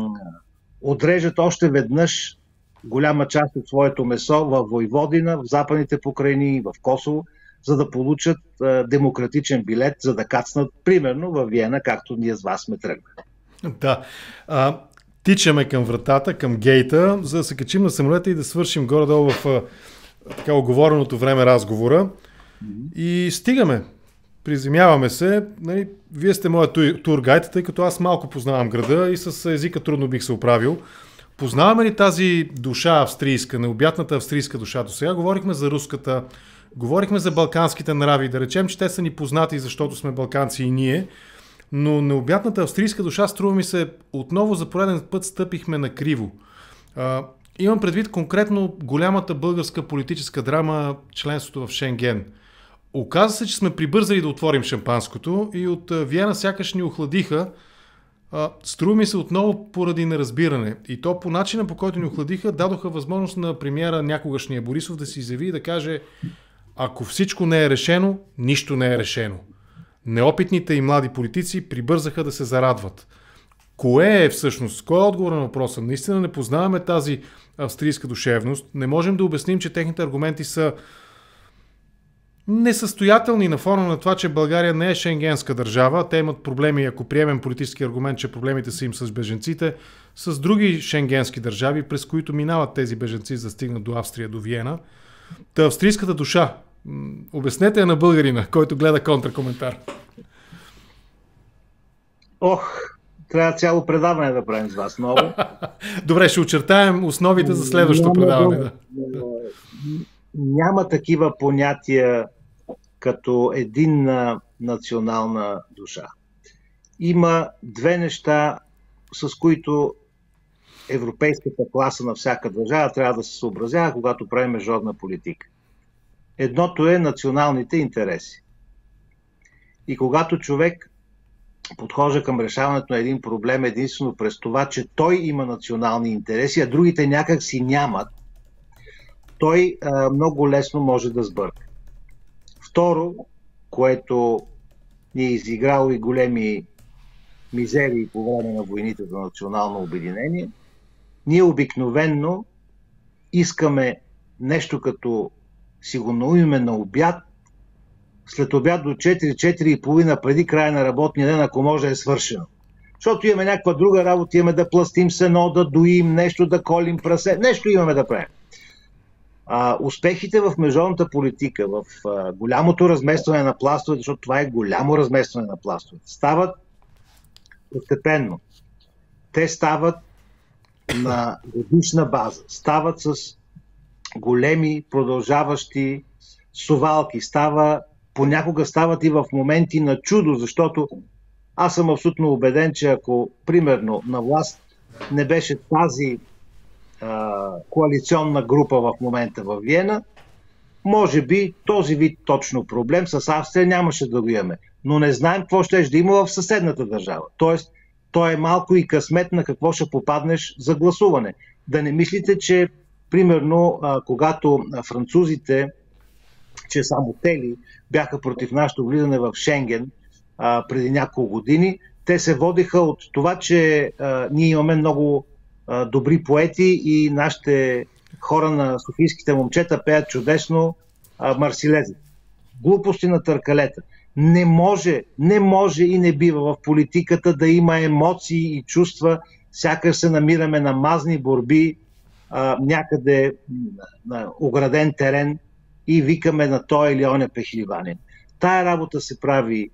Speaker 2: отрежат още веднъж голяма част от своето месо в Войводина, в Западните покрайнини и в Косово, за да получат демократичен билет, за да кацнат примерно в Виена, както ние с вас сме тръгнали.
Speaker 1: Да. Тичаме към вратата, към гейта, за да се качим на самолета и да свършим горе-долу в така оговореното време разговора. И стигаме. Приземяваме се. Нали, вие сте моят тургайд, тъй като аз малко познавам града и с езика трудно бих се оправил. Познаваме ли тази душа австрийска, необятната австрийска душа? До сега говорихме за руската, говорихме за балканските нрави. Да речем, че те са ни познати, защото сме балканци и ние. Но необятната австрийска душа, струва ми се, отново за пореден път стъпихме на криво. Имам предвид конкретно голямата българска политическа драма, членството в Шенген. Оказва се, че сме прибързали да отворим шампанското и от Виена сякаш ни охладиха. Струва ми се отново поради неразбиране. И то по начина, по който ни охладиха, дадоха възможност на премиера някогашния Борисов да се изяви и да каже: ако всичко не е решено, нищо не е решено. Неопитните и млади политици прибързаха да се зарадват. Кое е всъщност? Кой е отговор на въпроса? Наистина не познаваме тази австрийска душевност. Не можем да обясним, че техните аргументи са несъстоятелни на фона на това, че България не е шенгенска държава. Те имат проблеми, ако приемем политически аргумент, че проблемите са им с беженците, с други шенгенски държави, през които минават тези беженци, за да стигнат до Австрия, до Виена. Та австрийската душа. Обяснете я на българина, който гледа контракоментар.
Speaker 2: Трябва цяло предаване да правим с вас много.
Speaker 1: Добре, ще очертаем основите за следващото предаване.
Speaker 2: Няма такива понятия като единна национална душа. Има две неща, с които европейската класа на всяка държава трябва да се съобразява, когато прави международна политика. Едното е националните интереси. И когато човек подхожда към решаването на един проблем единствено през това, че той има национални интереси, а другите някак си нямат, той много лесно може да сбърка. Второ, което ни е изиграло и големи мизерии по време на войните за национално обединение, ние обикновенно искаме нещо като си го наумиме на обяд, след обяд до 4-4:30 преди края на работния ден, ако може да е свършено. Защото имаме някаква друга работа, имаме да пластим сено, да доим нещо, да колим прасе, нещо имаме да правим. Успехите в международната политика, в голямото разместване на пластовете, защото това е голямо разместване на пластовете, стават постепенно. Те стават на годишна база, стават с големи продължаващи сувалки, понякога стават и в моменти на чудо, защото аз съм абсолютно убеден, че ако примерно на власт не беше тази коалиционна група в момента в Виена, може би този вид точно проблем с Австрия нямаше да го имаме. Но не знаем какво ще да има в съседната държава. Тоест, то е малко и късмет на какво ще попаднеш за гласуване. Да не мислите, че примерно, когато французите, че само те бяха против нашето влизане в Шенген преди няколко години, те се водиха от това, че ние имаме много добри поети и нашите хора на софийските момчета пеят чудесно Марсилези. Глупости на търкалета. Не може и не бива в политиката да има емоции и чувства, сякаш се намираме на мазни борби някъде на ограден терен и викаме на той или оня пехливанин. Тая работа се прави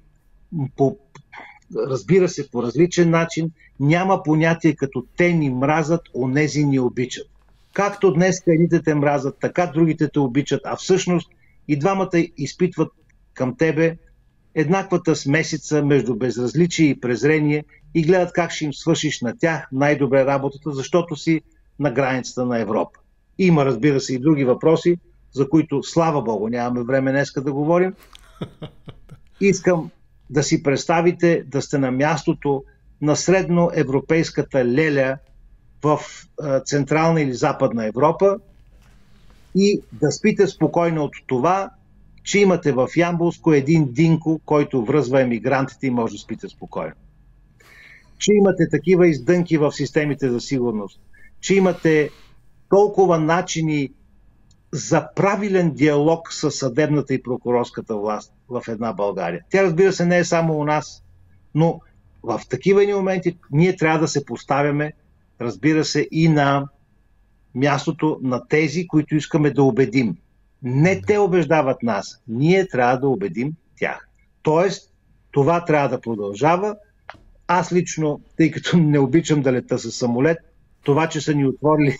Speaker 2: разбира се, по различен начин. Няма понятие като те ни мразят, онези ни обичат. както днес едните те мразят, така другите те обичат, а всъщност и двамата изпитват към тебе еднаквата смесица между безразличие и презрение и гледат как ще им свършиш на тях най-добре работата, защото си на границата на Европа. Има, разбира се, и други въпроси, за които, слава Богу, нямаме време днеска да говорим. Искам да си представите да сте на мястото на средноевропейската леля в Централна или Западна Европа и да спите спокойно от това, че имате в Ямболско един Динко, който връзва емигрантите и може да спите спокойно. Че имате такива издънки в системите за сигурност. Че имате толкова начини за правилен диалог с съдебната и прокурорската власт в една България. Тя, разбира се, не е само у нас, но в такива моменти ние трябва да се поставяме, разбира се, и на мястото на тези, които искаме да убедим. Не те убеждават нас, ние трябва да убедим тях. Тоест, това трябва да продължава. Аз лично, тъй като не обичам да лета със самолет, това, че са ни отворили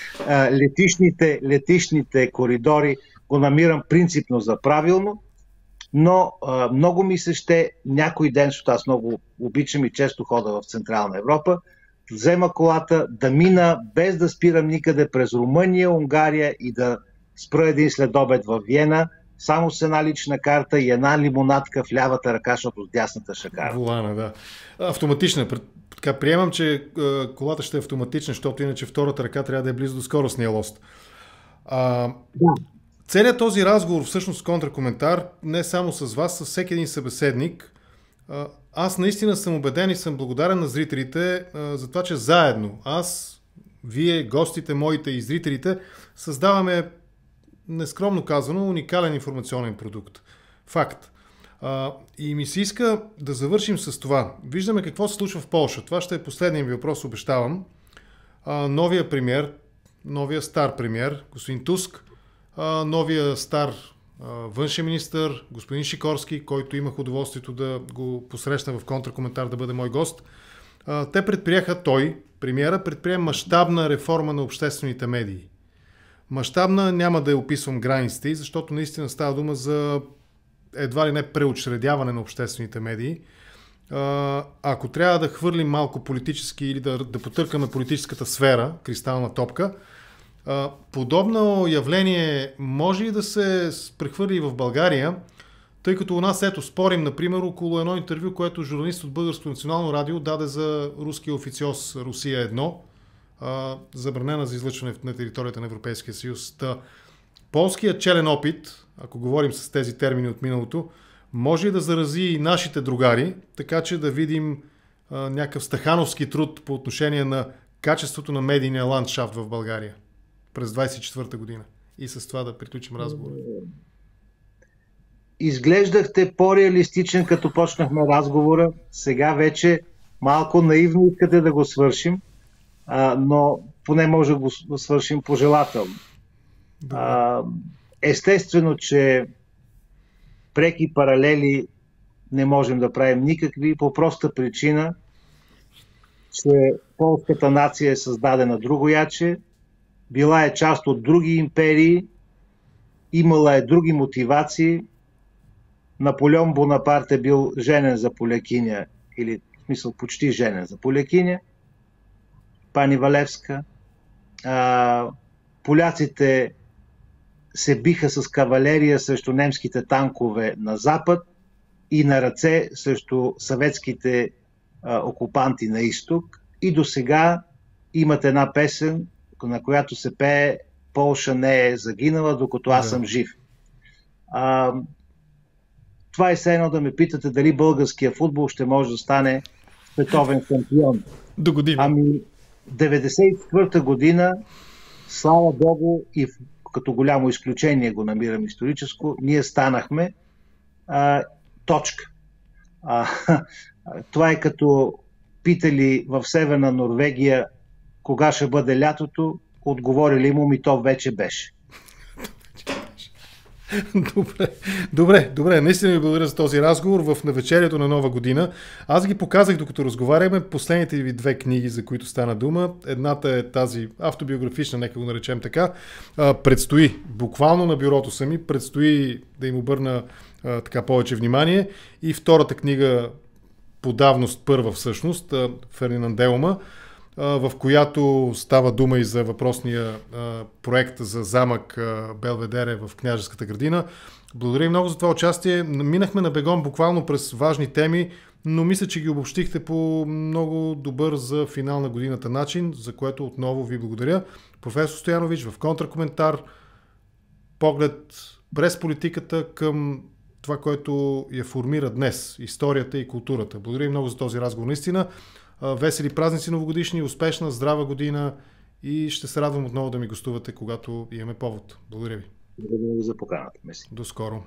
Speaker 2: летищните коридори, го намирам принципно за правилно, но много ми се ще някой ден, защото аз много обичам и често хода в Централна Европа, взема колата, да мина без да спирам никъде през Румъния, Унгария и да спра един следобед в Виена, само с една лична карта и една лимонадка в лявата ръка, защото с дясната шакара.
Speaker 1: Волана, да. Автоматична. Така, приемам, че колата ще е автоматична, защото иначе втората ръка трябва да е близо до скоростния лост. Целият този разговор, всъщност контракоментар, не само с вас, с всеки един събеседник, аз наистина съм убеден и съм благодарен на зрителите за това, че заедно, аз, вие, гостите, моите и зрителите, създаваме, нескромно казано, уникален информационен продукт. Факт. И ми се иска да завършим с това. Виждаме какво се случва в Полша. Това ще е последният ми въпрос, обещавам. Новия премиер, новия стар премиер, господин Туск, новия стар външен министър, господин Шикорски, който имах удоволствието да го посрещна в контракоментар да бъде мой гост. Те предприеха, премиера, предприе мащабна реформа на обществените медии. Мащабна, няма да я описвам границите, защото наистина става дума за едва ли не преучредяване на обществените медии. Ако трябва да хвърлим малко политически или да потъркаме политическата сфера, кристална топка, подобно явление може и да се прехвърли в България, тъй като у нас спорим, например, около едно интервю, което журналист от Българското национално радио даде за руския официоз Русия 1, забранена за излъчване на територията на Европейския съюз. Полският челен опит, ако говорим с тези термини от миналото, може да зарази и нашите другари, така че да видим някакъв стахановски труд по отношение на качеството на медийния ландшафт в България през 24-та година. И с това да приключим разговора.
Speaker 2: Изглеждахте по-реалистичен, като почнахме разговора. Сега вече малко наивно искате да го свършим, но поне може да го свършим пожелателно. Естествено, че преки паралели не можем да правим никакви, по проста причина, че полската нация е създадена другояче, била е част от други империи, имала е други мотивации. Наполеон Бонапарт е бил женен за полякиня, или в смисъл почти женен за полякиня, пани Валевска. Поляците се биха с кавалерия срещу немските танкове на запад и на ръце срещу съветските окупанти на изток. И до сега имат една песен, на която се пее "Полша не е загинала, докато аз съм жив". Това е все едно да ме питате дали българския футбол ще може да стане световен шампион.
Speaker 1: До година.
Speaker 2: 94-та година, слава Богу, и като голямо изключение го намирам историческо, ние станахме точка. Това е като питали в Северна Норвегия кога ще бъде лятото, отговорили му, то вече беше.
Speaker 1: Добре. Наистина ви благодаря за този разговор в навечерието на Нова година. Аз ги показах, докато разговаряме, последните ви две книги, за които стана дума. Едната е тази автобиографична, нека го наречем така. Предстои, буквално на бюрото сами, предстои да им обърна така повече внимание. И втората книга, по давност първа всъщност, Фердинанделума, в която става дума и за въпросния проект за замък Белведере в Княжеската градина. Благодаря ви много за това участие. Минахме на бегом буквално през важни теми, но мисля, че ги обобщихте по много добър за финал на годината начин, за което отново ви благодаря. Професор Стоянович, в контракоментар, поглед през политиката към това, което я формира днес, историята и културата. Благодаря ви много за този разговор. Наистина, весели празници новогодишни, успешна, здрава година и ще се радвам отново да ми гостувате, когато имаме повод. Благодаря ви.
Speaker 2: Благодаря за поканата.
Speaker 1: До скоро.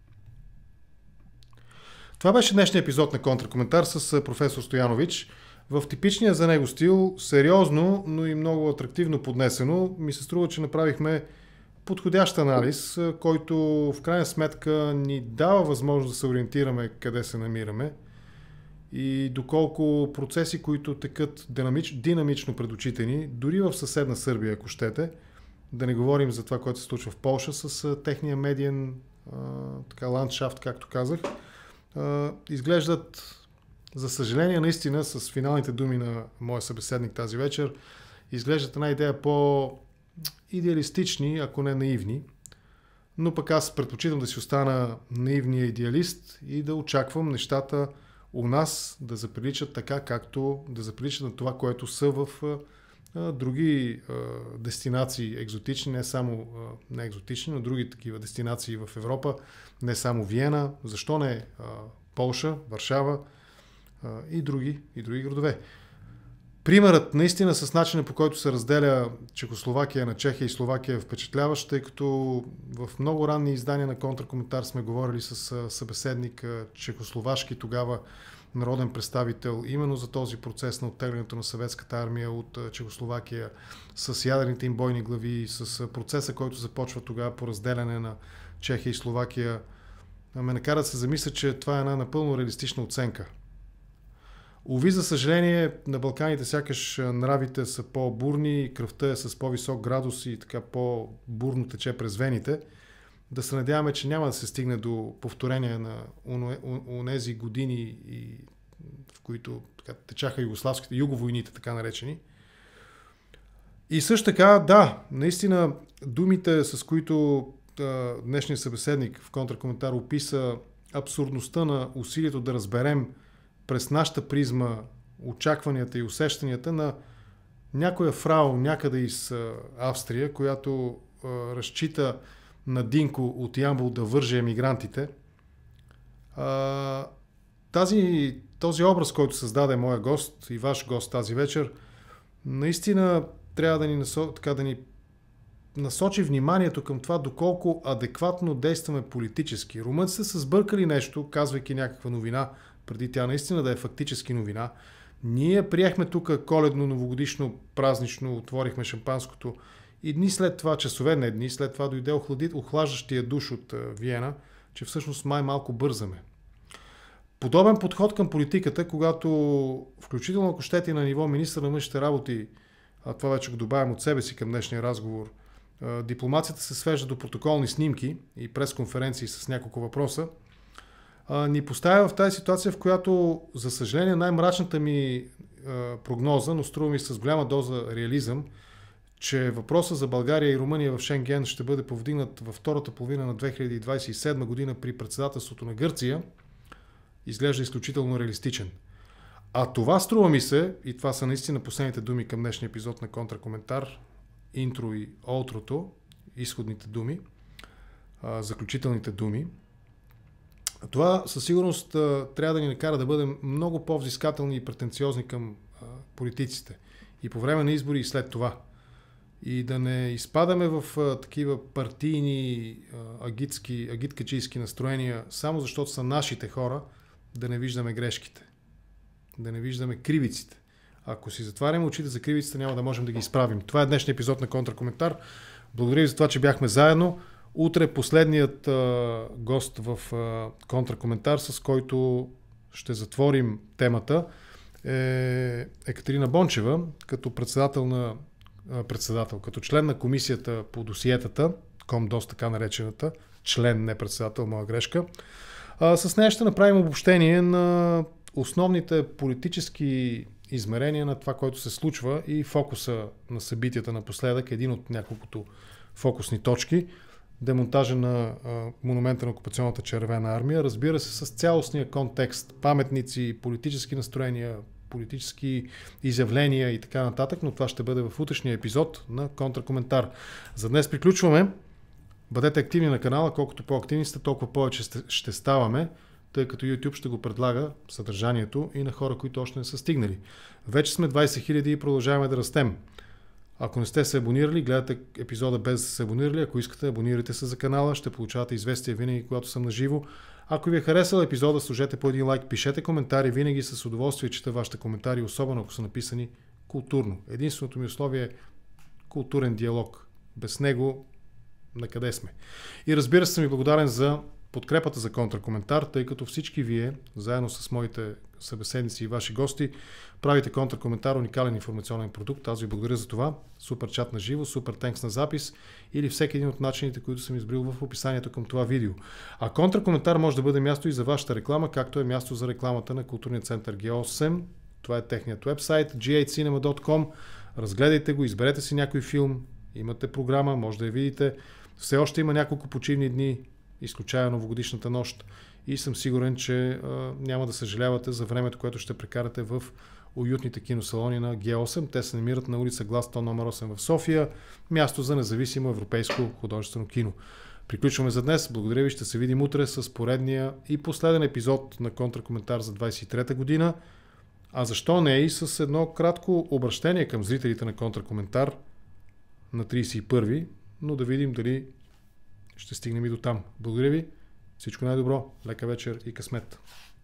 Speaker 1: Това беше днешния епизод на Контракоментар с професор Стоянович. В типичния за него стил, сериозно, но и много атрактивно поднесено, ми се струва, че направихме подходящ анализ, който в крайна сметка ни дава възможност да се ориентираме къде се намираме и доколко процеси, които текат динамично пред очите ни, дори в съседна Сърбия, ако щете, да не говорим за това, което се случва в Полша с техния медиен ландшафт, както казах, изглеждат, за съжаление, наистина, с финалните думи на моя събеседник тази вечер, изглеждат една идея по-идеалистични, ако не наивни. Но пък аз предпочитам да си остана наивния идеалист и да очаквам нещата у нас да заприличат така, както да заприличат на това, което са в други дестинации екзотични, не само не екзотични, но други такива дестинации в Европа, не само Виена, защо не Полша, Варшава и други градове. Примерът наистина с начина, по който се разделя Чехословакия на Чехия и Словакия е впечатляващ, тъй като в много ранни издания на Контракоментар сме говорили с събеседник чехословашки тогава народен представител именно за този процес на оттеглянето на съветската армия от Чехословакия с ядрените им бойни глави, с процеса, който започва тогава по разделяне на Чехия и Словакия. Ме накара да се замисля, че това е една напълно реалистична оценка. Уви, за съжаление, на Балканите сякаш нравите са по-бурни, кръвта е с по-висок градус и така по-бурно тече през вените. Да се надяваме, че няма да се стигне до повторение на онези години, в които течаха югославските юговойните, така наречени. И също така, да, наистина думите, с които днешният събеседник в Контракоментар описа абсурдността на усилието да разберем през нашата призма очакванията и усещанията на някоя фрау някъде из Австрия, която разчита на Динко от Ямбол да върже емигрантите. Този образ, който създаде моя гост и ваш гост тази вечер, наистина трябва да ни насочи вниманието към това доколко адекватно действаме политически. Румънците са сбъркали нещо, казвайки някаква новина, преди тя наистина да е фактически новина. Ние приехме тук коледно, новогодишно, празнично, отворихме шампанското и дни след това, часове не дни, след това дойде охлаждащия душ от Виена, че всъщност май малко бързаме. Подобен подход към политиката, когато включително ако щете на ниво министър на външните работи, а това вече го добавям от себе си към днешния разговор, дипломацията се свежда до протоколни снимки и пресконференции с няколко въпроса, ни поставя в тази ситуация, в която, за съжаление, най-мрачната ми прогноза, но струва ми с голяма доза реализъм, че въпросът за България и Румъния в Шенген ще бъде повдигнат във втората половина на 2027 година при председателството на Гърция, изглежда изключително реалистичен. А това струва ми се, и това са наистина последните думи към днешния епизод на Контракоментар, интро и outrото, изходните думи, заключителните думи. Това със сигурност трябва да ни накара да бъдем много по-взискателни и претенциозни към политиците. И по време на избори и след това. И да не изпадаме в такива партийни, агиткачийски настроения, само защото са нашите хора, да не виждаме грешките. Да не виждаме кривиците. Ако си затваряме очите за кривиците, няма да можем да ги изправим. Това е днешният епизод на Контракоментар. Благодаря ви за това, че бяхме заедно. Утре последният гост в контракоментар, с който ще затворим темата, е Екатерина Бончева, като като член на комисията по досиетата, Комдос така наречената, член, не председател, моя грешка. С нея ще направим обобщение на основните политически измерения на това, което се случва и фокуса на събитията напоследък, един от няколкото фокусни точки, демонтажа на монумента на окупационната червена армия, разбира се, с цялостния контекст, паметници, политически настроения, политически изявления и така нататък, но това ще бъде в утрешния епизод на контракоментар. За днес приключваме. Бъдете активни на канала, колкото по-активни сте, толкова повече ще ставаме, тъй като YouTube ще го предлага съдържанието и на хора, които още не са стигнали. Вече сме 20 000 и продължаваме да растем. Ако не сте се абонирали, гледате епизода без да се абонирали, ако искате, абонирайте се за канала, ще получавате известия винаги, когато съм на живо. Ако ви е харесал епизода, сложете по един лайк, пишете коментари, винаги с удоволствие чета вашите коментари, особено ако са написани културно. Единственото ми условие е културен диалог. Без него на къде сме. И разбира се, съм ви благодарен за подкрепата за контракоментар, тъй като всички вие, заедно с моите събеседници и ваши гости, правите контракоментар, уникален информационен продукт. Аз ви благодаря за това. Супер чат на живо, супер тенкс на запис или всеки един от начините, които съм избрил в описанието към това видео. А контракоментар може да бъде място и за вашата реклама, както е място за рекламата на културния център G8. Това е техният вебсайт g8cinema.com. Разгледайте го, изберете си някой филм, имате програма, може да я видите. Все още има няколко почивни дни, изключая новогодишната нощ, и съм сигурен, че няма да съжалявате за времето, което ще прекарате в уютните киносалони на G8. Те се намират на улица Гластон номер 8 в София, място за независимо европейско художествено кино. Приключваме за днес. Благодаря ви, ще се видим утре с поредния и последен епизод на контракоментар за 23-та година. А защо не и с едно кратко обращение към зрителите на контракоментар на 31-ви, но да видим дали ще стигнем и до там. Благодаря ви, всичко най-добро, лека вечер и късмет!